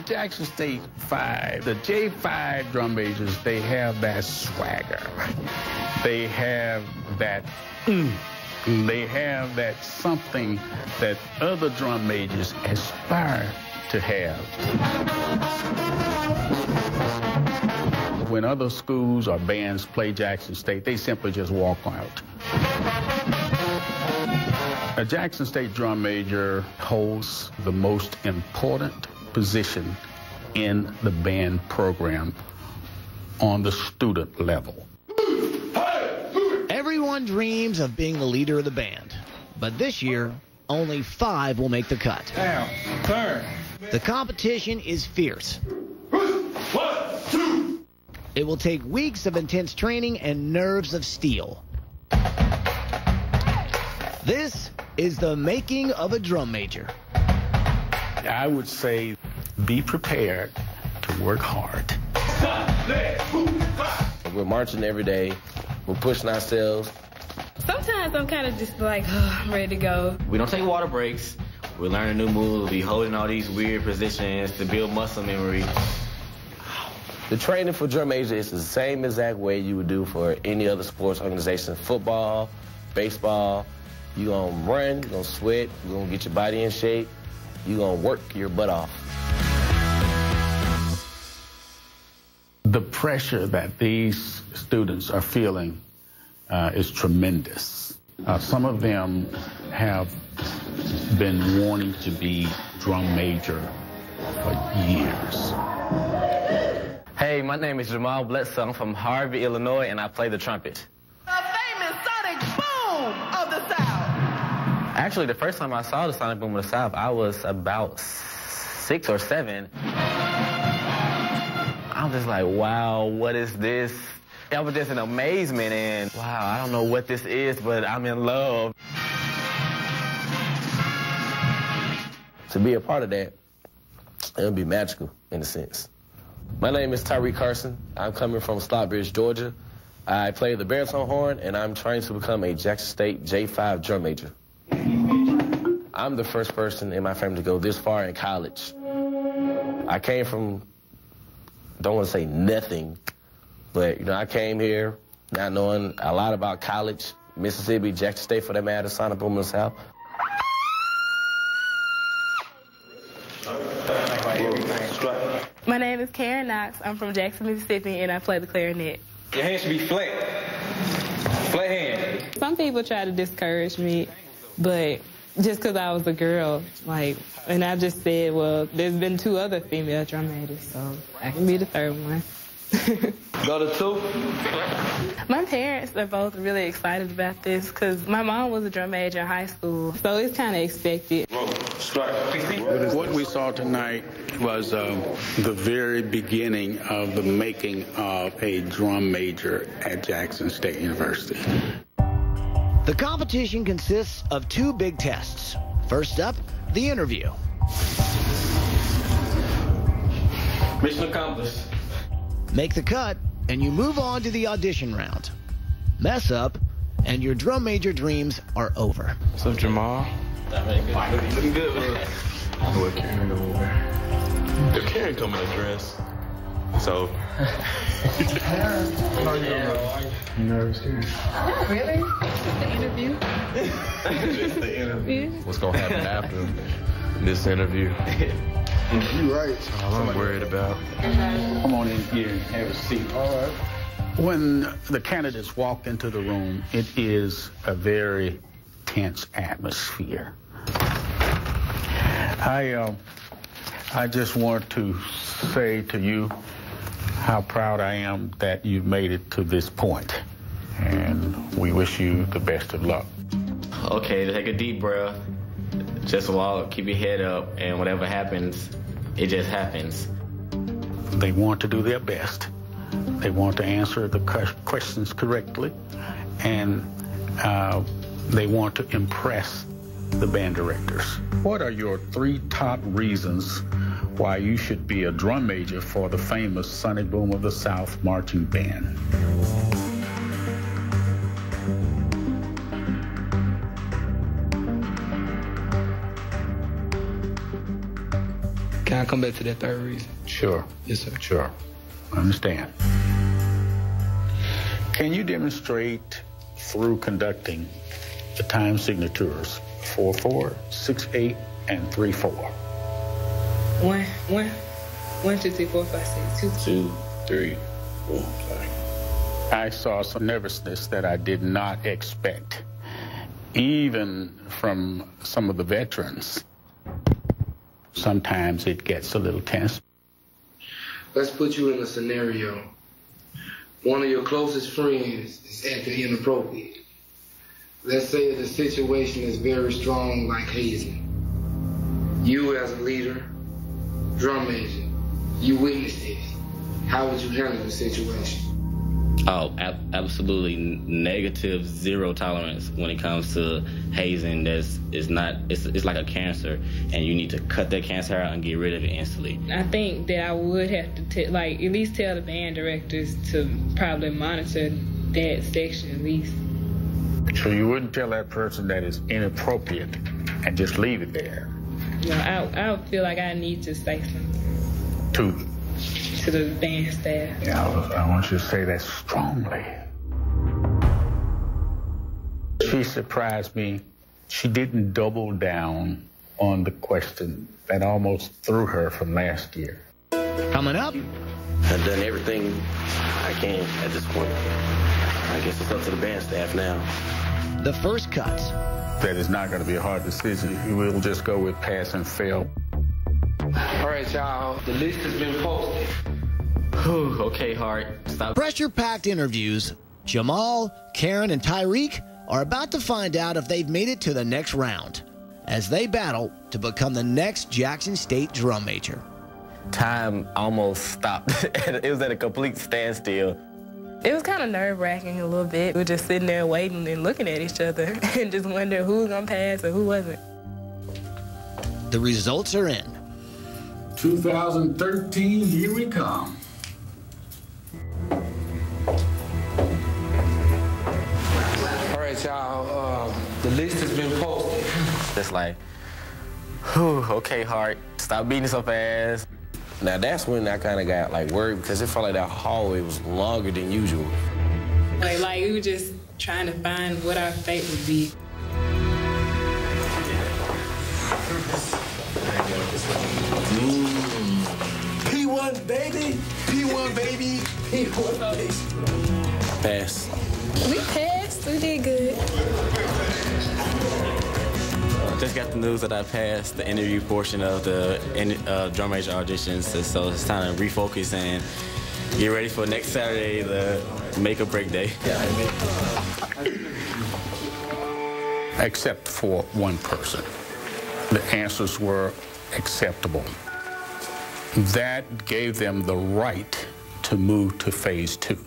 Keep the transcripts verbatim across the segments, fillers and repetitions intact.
Jackson State five, the J five drum majors, they have that swagger. They have that mm. They have that something that other drum majors aspire to have. When other schools or bands play Jackson State, they simply just walk out. A Jackson State drum major holds the most important position in the band program on the student level. Everyone dreams of being the leader of the band, but this year, only five will make the cut. Down, turn. The competition is fierce. One, two. It will take weeks of intense training and nerves of steel. This is the making of a drum major. I would say be prepared to work hard. We're marching every day. We're pushing ourselves. Sometimes I'm kind of just like, oh, I'm ready to go. We don't take water breaks. We're learning new moves. We holding all these weird positions to build muscle memory. The training for drum major is the same exact way you would do for any other sports organization. Football, baseball. You're going to run, you're going to sweat, you're going to get your body in shape. You're going to work your butt off. The pressure that these students are feeling uh, is tremendous. Uh, some of them have been wanting to be drum major for years. Hey, my name is Jamal Bledsoe. I'm from Harvey, Illinois, and I play the trumpet. The famous sonic boom of the South. Actually, the first time I saw the sonic boom of the South, I was about six or seven. I'm just like, wow, what is this? I was just in amazement, and wow, I don't know what this is, but I'm in love. To be a part of that, it'll be magical in a sense. My name is Tyree Carson. I'm coming from Stockbridge, Georgia. I play the baritone horn, and I'm trying to become a Jackson State J five drum major. I'm the first person in my family to go this far in college. I came from, don't want to say nothing, but, you know, I came here not knowing a lot about college, Mississippi, Jackson State for that matter, Sonic Boom in the South. My name is Karen Knox. I'm from Jackson, Mississippi, and I play the clarinet. Your hand should be flat. Flat hand. Some people try to discourage me, but just because I was a girl, like, and I just said, well, there's been two other female drum majors, so I can be the third one. Go to two. My parents are both really excited about this because my mom was a drum major in high school, so it's kind of expected. Roll, strike. What we saw tonight was um, the very beginning of the making of a drum major at Jackson State University. The competition consists of two big tests. First up, the interview. Mission accomplished. Make the cut, and you move on to the audition round. Mess up, and your drum major dreams are over. What's up, Jamal? Looking good, man. What Karen over? If Karen come in a dress, it's over. Karen, how are you? You nervous, Karen? Not really. Just the interview. Just the interview. What's gonna happen after this interview? You right. That's all I'm worried about. Come on in here and have a seat. All right. When the candidates walk into the room, it is a very tense atmosphere. I, uh, I just want to say to you how proud I am that you've made it to this point, and we wish you the best of luck. Okay, take a deep breath. Just walk, keep your head up, and whatever happens, it just happens. They want to do their best. They want to answer the questions correctly, and uh, they want to impress the band directors. What are your three top reasons why you should be a drum major for the famous Sonic Boom of the South marching band? Can I come back to that third reason? Sure. Yes, sir. Sure. I understand. Can you demonstrate through conducting the time signatures four four, six eight, and three four? One, one, one, two, three, four, five, six, two, Two, three, four, five. I saw some nervousness that I did not expect, even from some of the veterans. Sometimes it gets a little tense. Let's put you in a scenario. One of your closest friends is acting inappropriate. Let's say the situation is very strong, like hazing. You as a leader, drum major, you witnessed this. How would you handle the situation? Oh, ab- absolutely negative, zero tolerance when it comes to hazing. That's it's not it's it's like a cancer, and you need to cut that cancer out and get rid of it instantly. I think that I would have to t- like at least tell the band directors to probably monitor that section at least. So you wouldn't tell that person that it's inappropriate and just leave it there? You know, I I feel like I need to say something To to the band staff. Yeah, I want you to say that strongly. She surprised me. She didn't double down on the question that almost threw her from last year. Coming up. I've done everything I can at this point. I guess it's up to the band staff now. The first cuts. That is not going to be a hard decision. We'll just go with pass and fail. All right, y'all. The list has been posted. Whew, okay, Hart. Stop. Pressure-packed interviews. Jamal, Karen, and Tyreek are about to find out if they've made it to the next round as they battle to become the next Jackson State drum major. Time almost stopped. It was at a complete standstill. It was kind of nerve-wracking a little bit. We were just sitting there waiting and looking at each other and just wondering who was going to pass and who wasn't. The results are in. two thousand thirteen, here we come. All right, y'all. Uh, the list has been posted. It's like, whew, okay, Hart. Stop beating so fast. Now that's when I kind of got like worried because it felt like that hallway was longer than usual. Like, like we were just trying to find what our fate would be. Mm. P one, baby. P one, baby. P one, baby. Pass. We passed. We did good. Just got the news that I passed the interview portion of the uh, drum major auditions, so it's time to refocus and get ready for next Saturday, the make or break day. Except for one person. The answers were acceptable. That gave them the right to move to phase two.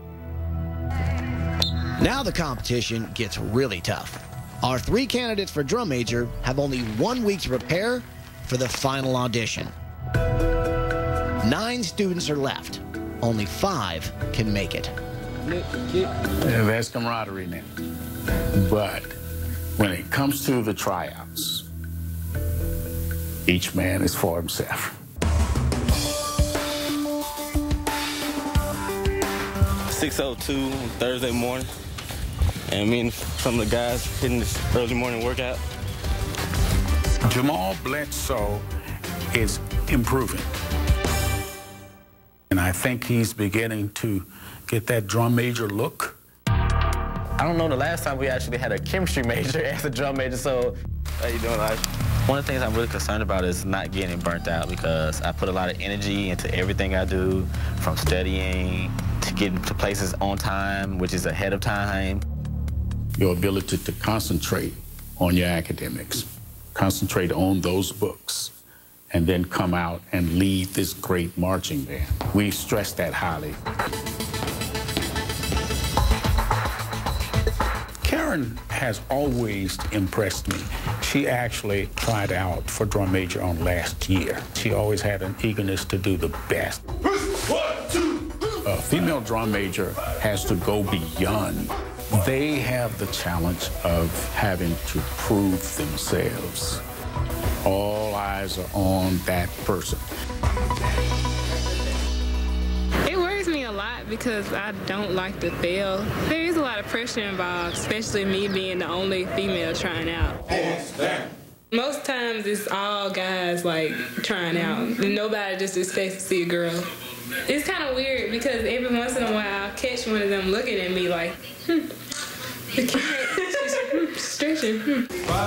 Now the competition gets really tough. Our three candidates for drum major have only one week to prepare for the final audition. Nine students are left. Only five can make it. Yeah, that's camaraderie now. But when it comes to the tryouts, each man is for himself. six oh two Thursday morning, and me and some of the guys hitting this early morning workout. Jamal Bledsoe is improving. And I think he's beginning to get that drum major look. I don't know the last time we actually had a chemistry major as a drum major, so how you doing, Elijah? One of the things I'm really concerned about is not getting burnt out because I put a lot of energy into everything I do, from studying to getting to places on time, which is ahead of time. Your ability to concentrate on your academics, concentrate on those books, and then come out and lead this great marching band. We stress that highly. Karen has always impressed me. She actually tried out for drum major on last year. She always had an eagerness to do the best. One, two. A female drum major has to go beyond. They have the challenge of having to prove themselves. All eyes are on that person. It worries me a lot because I don't like to fail. There is a lot of pressure involved, especially me being the only female trying out. Most times it's all guys like trying out, and nobody just expects to see a girl. It's kind of weird because every once in a while I'll catch one of them looking at me like, hmm, the cat, she's stretching. Hmm.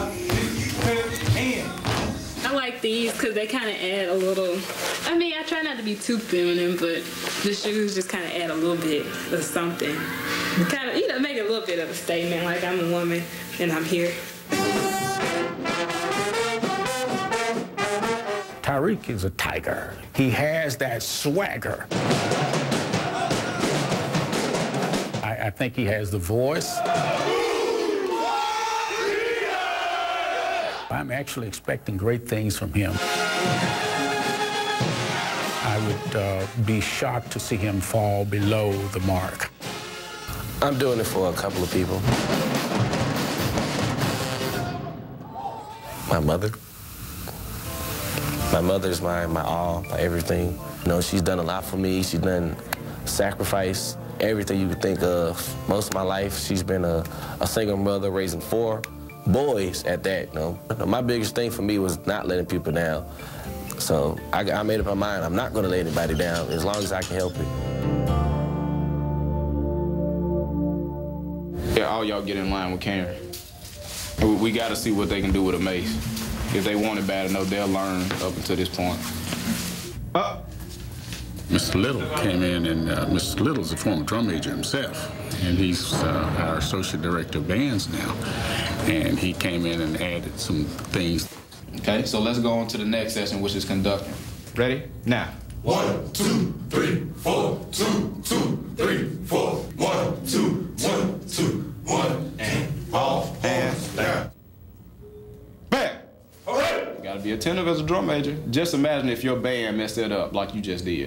I like these because they kind of add a little, I mean, I try not to be too feminine, but the shoes just kind of add a little bit of something. Kind of, you know, make a little bit of a statement, like I'm a woman and I'm here. Tyreek is a tiger. He has that swagger. I, I think he has the voice. I'm actually expecting great things from him. I would uh, be shocked to see him fall below the mark. I'm doing it for a couple of people. My mother. My mother's my, my all, my everything. You know, she's done a lot for me. She's done sacrifice, everything you could think of. Most of my life, she's been a, a single mother raising four boys at that, you know. My biggest thing for me was not letting people down. So I, I made up my mind, I'm not gonna let anybody down as long as I can help it. Yeah, all y'all get in line with Karen. We, we gotta see what they can do with a mace. If they want it bad enough, they'll learn up until this point. Uh. Mister Little came in, and uh, Mister Little's a former drum major himself, and he's uh, our associate director of bands now. And he came in and added some things. Okay, so let's go on to the next session, which is conducting. Ready? Now. One, two, three, four, two, two, three, four, one, two, one, two, one, and all hands down. Back. All right. You gotta be attentive as a drum major. Just imagine if your band messed it up like you just did.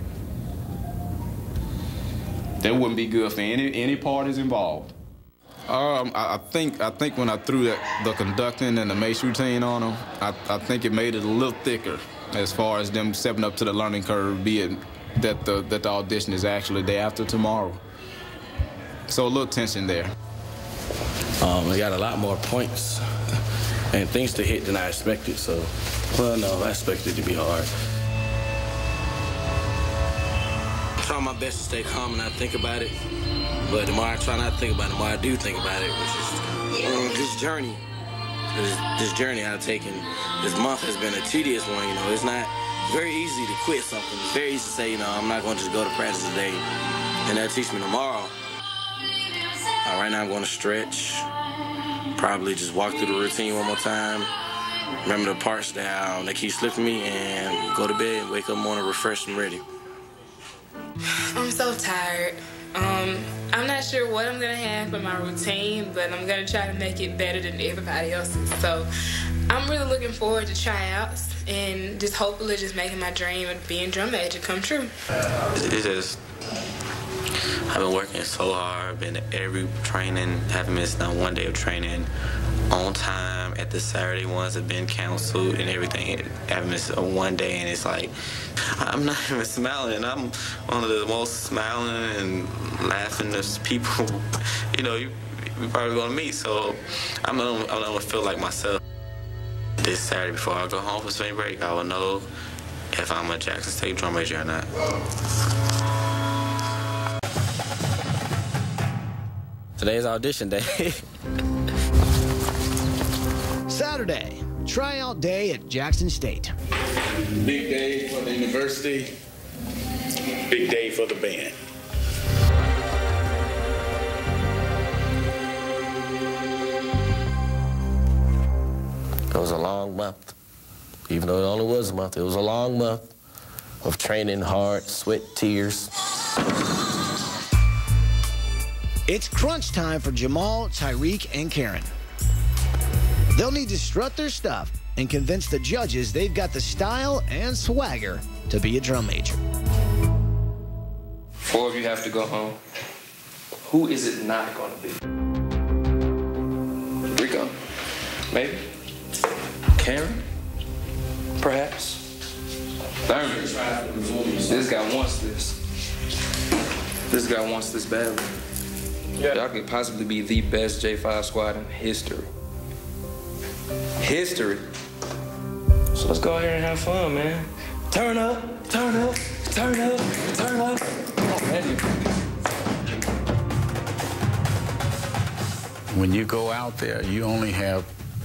That wouldn't be good for any any parties involved. Um, I, I think I think when I threw that the conducting and the mace routine on them, I, I think it made it a little thicker as far as them stepping up to the learning curve, be it that the that the audition is actually day after tomorrow. So a little tension there. Um, I got a lot more points and things to hit than I expected. So, well, no, I expected it to be hard. I'm trying my best to stay calm and not think about it. But the more I try not to think about it, the more I do think about it, which is um, this journey. This, this journey I've taken this month has been a tedious one, you know. It's not very easy to quit something. It's very easy to say, you know, I'm not going to just go to practice today and that'll teach me tomorrow. Uh, right now I'm going to stretch, probably just walk through the routine one more time, remember the parts that, um, that keep slipping me, and go to bed and wake up in the morning refreshed and ready. I'm so tired. Um, I'm not sure what I'm gonna have for my routine, but I'm gonna try to make it better than everybody else's. So I'm really looking forward to tryouts and just hopefully just making my dream of being drum major come true. It's just, I've been working so hard, been to every training, haven't missed not one day of training, on time at the Saturday ones have been canceled and everything. I haven't missed one day, and it's like, I'm not even smiling. I'm one of the most smiling and laughing people, you know, you, you're probably gonna meet. So I'm gonna, I'm gonna feel like myself. This Saturday before I go home for spring break, I will know if I'm a Jackson State drum major or not. Today's audition day. Saturday, tryout day at Jackson State. Big day for the university. Big day for the band. It was a long month. Even though it only was a month, it was a long month of training hard, sweat, tears. It's crunch time for Jamal, Tyreek, and Karen. They'll need to strut their stuff and convince the judges they've got the style and swagger to be a drum major. Four of you have to go home. Who is it not going to be? Rico? Maybe? Karen? Perhaps. Thurman. This guy wants this. This guy wants this badly. Y'all could possibly be the best J five squad in history. History. So let's go ahead and have fun, man. Turn up, turn up, turn up, turn up. When you go out there, you only have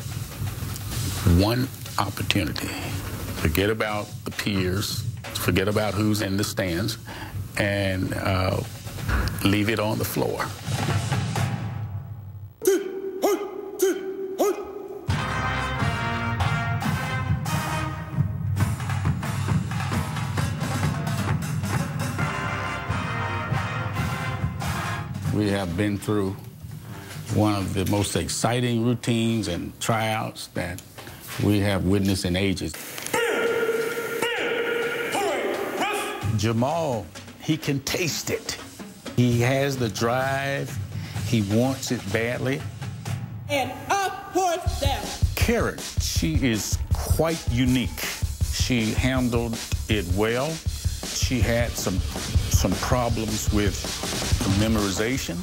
one opportunity. Forget about the peers, forget about who's in the stands, and uh, leave it on the floor. We have been through one of the most exciting routines and tryouts that we have witnessed in ages. Jamal, he can taste it. He has the drive. He wants it badly. And up, horse down. Karen, she is quite unique. She handled it well. She had some, some problems with memorization.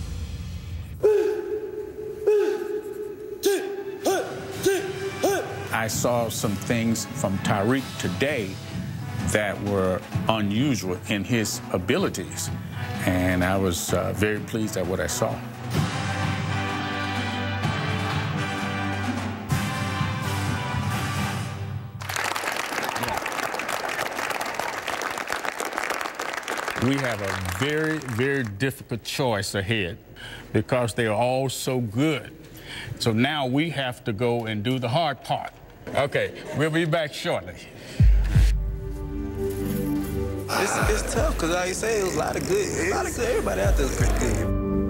I saw some things from Tyreek today that were unusual in his abilities, and I was uh, very pleased at what I saw. We have a very, very difficult choice ahead because they are all so good. So now we have to go and do the hard part. Okay, we'll be back shortly. It's, it's tough because, like you say, it was a lot of good. A lot of good. Everybody out there was pretty good.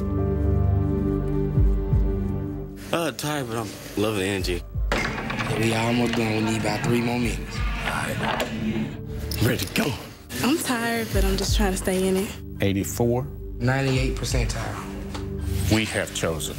Uh, tired, but I'm loving the energy. Yeah, we almost done. We need about three more minutes. All right. Ready to go. I'm tired, but I'm just trying to stay in it. eighty-four. ninety-eight percentile. We have chosen.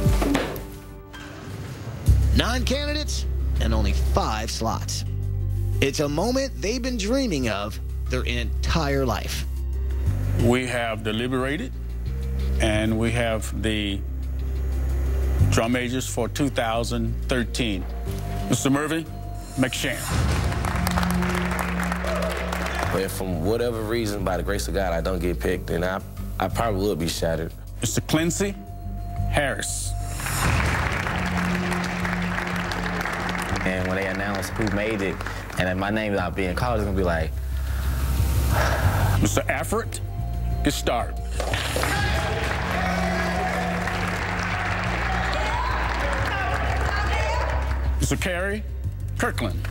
Nine candidates and only five slots. It's a moment they've been dreaming of their entire life. We have deliberated, and we have the drum majors for two thousand thirteen. Mister Murphy McShann. But if from whatever reason, by the grace of God, I don't get picked, then I, I probably would be shattered. Mister Clancy Harris. And when they announce who made it, and then my name not being called, it's gonna be like, Mister Afford Gestard. Mister Kerry Kirkland.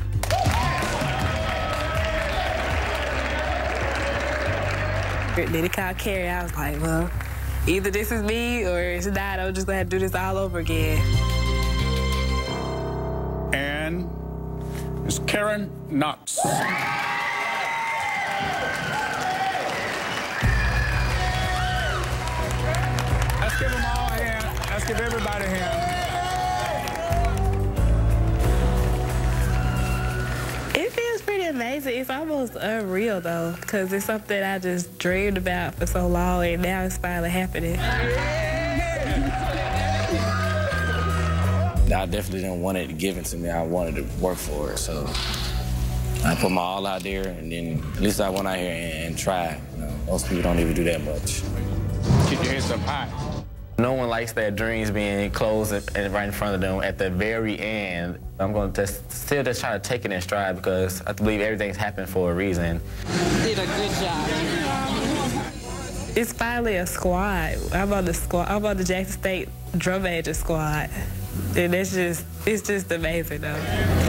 Then he called Carrie. I was like, well, either this is me or it's not. I'm just gonna have to do this all over again. And Miss Karen Knox. Let's give them all a hand. Let's give everybody a hand. It feels pretty amazing. It's almost unreal, though, because it's something I just dreamed about for so long, and now it's finally happening. I definitely didn't want it given to me. I wanted to work for it, so I put my all out there, and then at least I went out here and, and tried. You know, most people don't even do that much. Keep your heads up high. no one likes their dreams being closed and right in front of them at the very end. I'm going to just still just try to take it in stride because I believe everything's happened for a reason. You did a good job. It's finally a squad. I'm on the squad. I'm on the Jackson State Drummajor squad. And it's just, it's just amazing, though.